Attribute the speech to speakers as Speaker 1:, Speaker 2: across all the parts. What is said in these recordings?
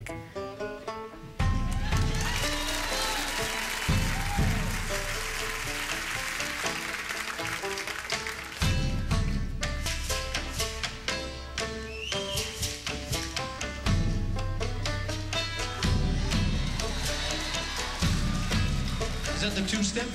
Speaker 1: Is that the two-step?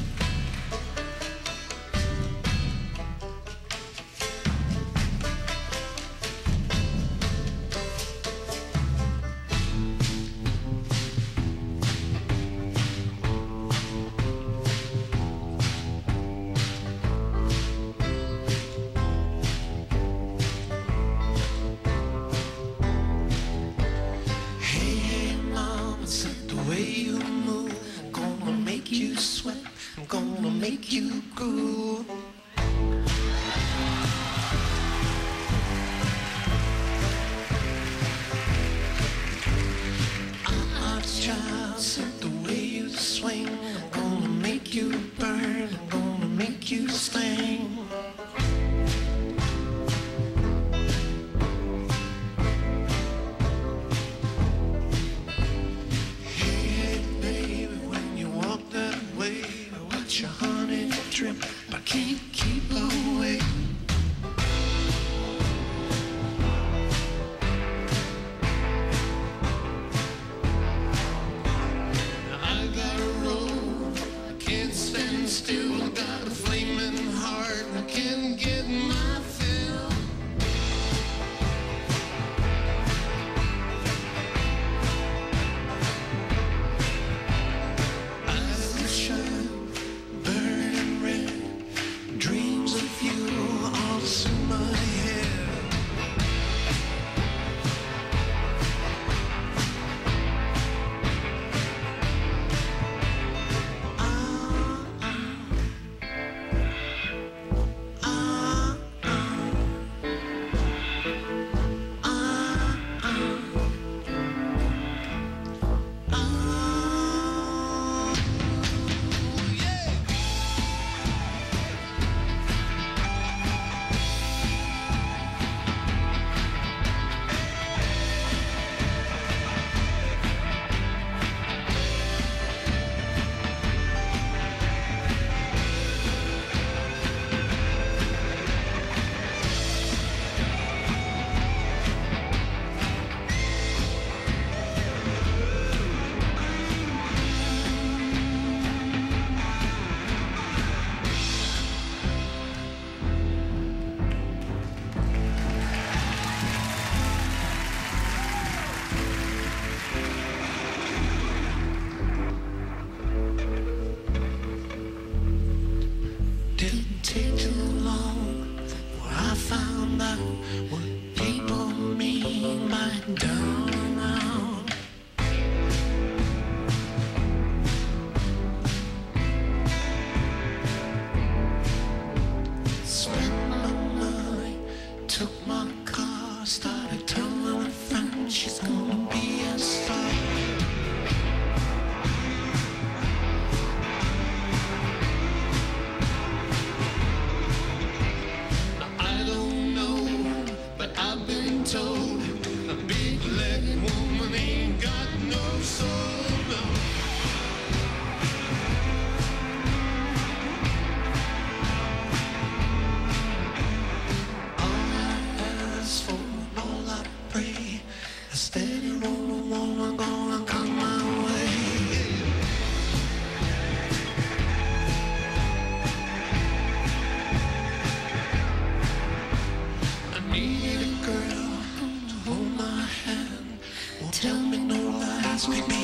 Speaker 2: Hey, mama, said the way you move, I'm gonna make you sweat, I'm gonna make you groove. Child, said the way you swing, I'm gonna make you burn, I'm gonna make you sting. Hey, baby, when you walk that way, I watch your honey drip, I can't keep away. I got a road, I can't stand still. I got a flaming heart, I can't get my fill. Eyes that shine, burning red, dreams of you all through my head. Didn't take too long before I found out what people mean by down and out. Spent my money, took my car, started telling a friend she's gonna be a star. I don't know, but I've been told a big-legged woman ain't got no soul, no. All I ask for, all I pray, a steady roll of woman gonna come my way. I need a girl to hold my hand, won't tell me no lies, make me